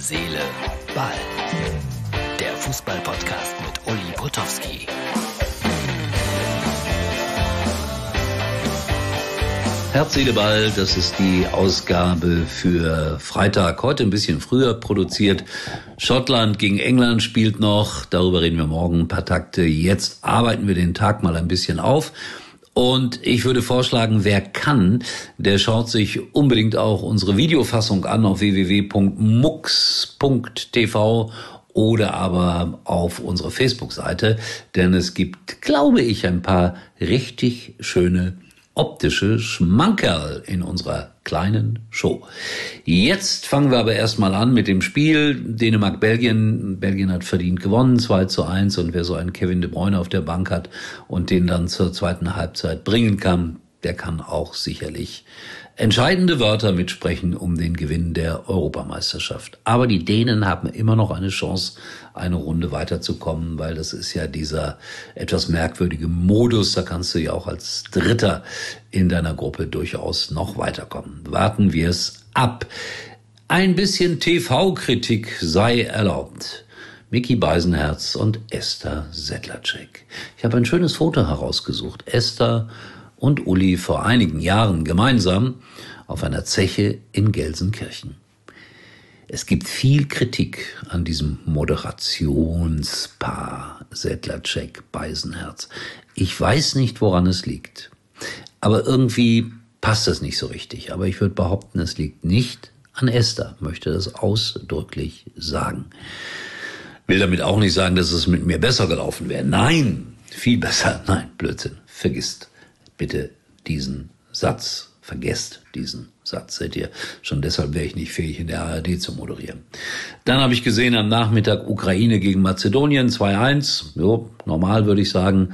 Seele, Ball. Der Fußball-Podcast mit Uli Potowski. Herz, Seele, Ball, das ist die Ausgabe für Freitag. Heute ein bisschen früher produziert. Schottland gegen England spielt noch. Darüber reden wir morgen ein paar Takte. Jetzt arbeiten wir den Tag mal ein bisschen auf. Und ich würde vorschlagen, wer kann, der schaut sich unbedingt auch unsere Videofassung an auf www.mux.tv oder aber auf unserer Facebook-Seite. Denn es gibt, glaube ich, ein paar richtig schöne optische Schmankerl in unserer kleinen Show. Jetzt fangen wir aber erstmal an mit dem Spiel Dänemark-Belgien. Belgien hat verdient gewonnen, 2:1. Und wer so einen Kevin De Bruyne auf der Bank hat und den dann zur zweiten Halbzeit bringen kann, der kann auch sicherlich entscheidende Wörter mitsprechen um den Gewinn der Europameisterschaft. Aber die Dänen haben immer noch eine Chance, eine Runde weiterzukommen, weil das ist ja dieser etwas merkwürdige Modus. Da kannst du ja auch als Dritter in deiner Gruppe durchaus noch weiterkommen. Warten wir es ab. Ein bisschen TV-Kritik sei erlaubt. Micky Beisenherz und Esther Sedlacek. Ich habe ein schönes Foto herausgesucht. Esther und Uli vor einigen Jahren gemeinsam auf einer Zeche in Gelsenkirchen. Es gibt viel Kritik an diesem Moderationspaar Sedlacek-Beisenherz. Ich weiß nicht, woran es liegt. Aber irgendwie passt das nicht so richtig. Aber ich würde behaupten, es liegt nicht an Esther, möchte das ausdrücklich sagen. Will damit auch nicht sagen, dass es mit mir besser gelaufen wäre. Nein, viel besser. Nein, Blödsinn. Vergisst bitte diesen Satz. Vergesst diesen Satz. Seht ihr, schon deshalb wäre ich nicht fähig, in der ARD zu moderieren. Dann habe ich gesehen am Nachmittag Ukraine gegen Mazedonien 2:1. Jo, normal würde ich sagen.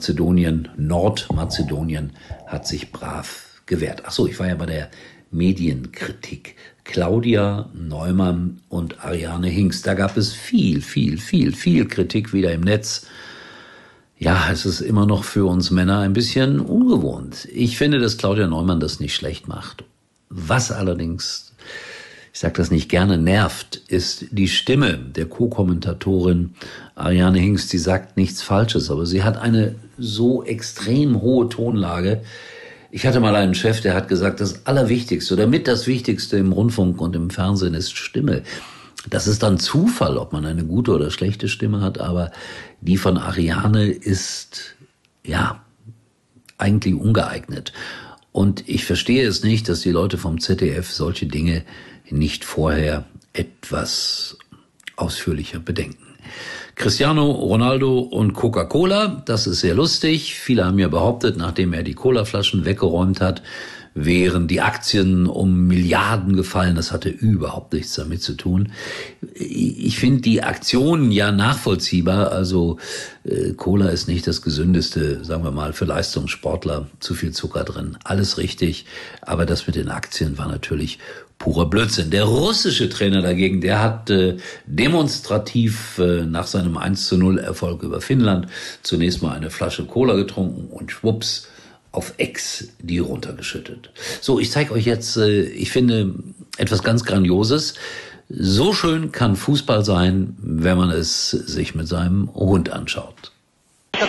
Nordmazedonien hat sich brav gewehrt. Ach so, ich war ja bei der Medienkritik. Claudia Neumann und Ariane Hinks. Da gab es viel Kritik wieder im Netz. Ja, es ist immer noch für uns Männer ein bisschen ungewohnt. Ich finde, dass Claudia Neumann das nicht schlecht macht. Was allerdings, ich sage das nicht gerne, nervt, ist die Stimme der Co-Kommentatorin Ariane Hinks. Die sagt nichts Falsches, aber sie hat eine so extrem hohe Tonlage. Ich hatte mal einen Chef, der hat gesagt, das Allerwichtigste oder mit das Wichtigste im Rundfunk und im Fernsehen ist Stimme. Das ist dann Zufall, ob man eine gute oder schlechte Stimme hat, aber die von Ariane ist, ja, eigentlich ungeeignet. Und ich verstehe es nicht, dass die Leute vom ZDF solche Dinge nicht vorher etwas ausführlicher bedenken. Cristiano Ronaldo und Coca-Cola, das ist sehr lustig. Viele haben ja behauptet, nachdem er die Colaflaschen weggeräumt hat, wären die Aktien um Milliarden gefallen. Das hatte überhaupt nichts damit zu tun. Ich finde die Aktionen ja nachvollziehbar. Also Cola ist nicht das Gesündeste, sagen wir mal, für Leistungssportler. Zu viel Zucker drin. Alles richtig. Aber das mit den Aktien war natürlich purer Blödsinn. Der russische Trainer dagegen, der hat demonstrativ nach seinem 1:0 Erfolg über Finnland zunächst mal eine Flasche Cola getrunken und schwupps, auf Ex die runtergeschüttet. So, ich zeige euch jetzt, ich finde, etwas ganz Grandioses. So schön kann Fußball sein, wenn man es sich mit seinem Hund anschaut. Palla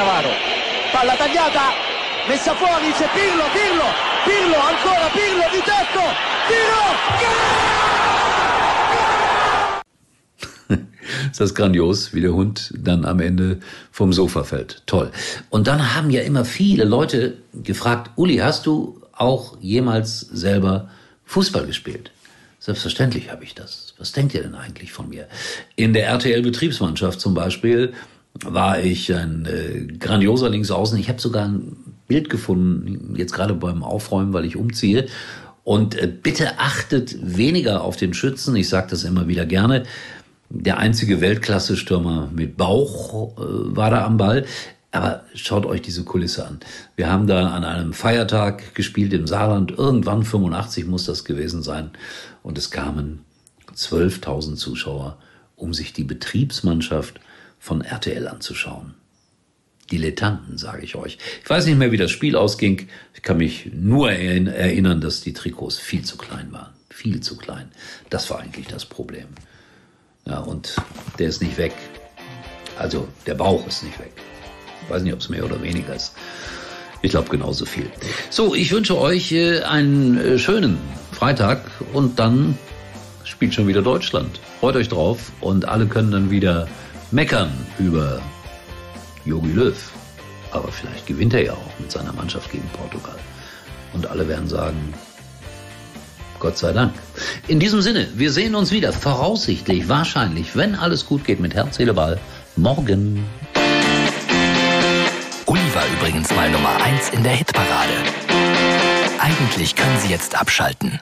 tagliata, messa fuori, c'è Pirlo, ancora Pirlo di tecco, tiro, Ist das grandios, wie der Hund dann am Ende vom Sofa fällt. Toll. Und dann haben ja immer viele Leute gefragt, Uli, hast du auch jemals selber Fußball gespielt? Selbstverständlich habe ich das. Was denkt ihr denn eigentlich von mir? In der RTL-Betriebsmannschaft zum Beispiel war ich ein grandioser Linksaußen. Ich habe sogar ein Bild gefunden, jetzt gerade beim Aufräumen, weil ich umziehe. Und bitte achtet weniger auf den Schützen. Ich sage das immer wieder gerne. Der einzige Weltklasse-Stürmer mit Bauch war da am Ball. Aber schaut euch diese Kulisse an. Wir haben da an einem Feiertag gespielt im Saarland. Irgendwann 85 muss das gewesen sein. Und es kamen 12.000 Zuschauer, um sich die Betriebsmannschaft von RTL anzuschauen. Dilettanten, sage ich euch. Ich weiß nicht mehr, wie das Spiel ausging. Ich kann mich nur erinnern, dass die Trikots viel zu klein waren. viel zu klein. Das war eigentlich das Problem. Ja, und der ist nicht weg. Also der Bauch ist nicht weg. Ich weiß nicht, ob es mehr oder weniger ist. Ich glaube genauso viel. So, ich wünsche euch einen schönen Freitag und dann spielt schon wieder Deutschland. Freut euch drauf und alle können dann wieder meckern über Jogi Löw. Aber vielleicht gewinnt er ja auch mit seiner Mannschaft gegen Portugal. Und alle werden sagen, Gott sei Dank. In diesem Sinne, wir sehen uns wieder, voraussichtlich, wahrscheinlich, wenn alles gut geht mit Herz, Seele, Ball, morgen. Uli war übrigens mal Nummer 1 in der Hitparade. Eigentlich können Sie jetzt abschalten.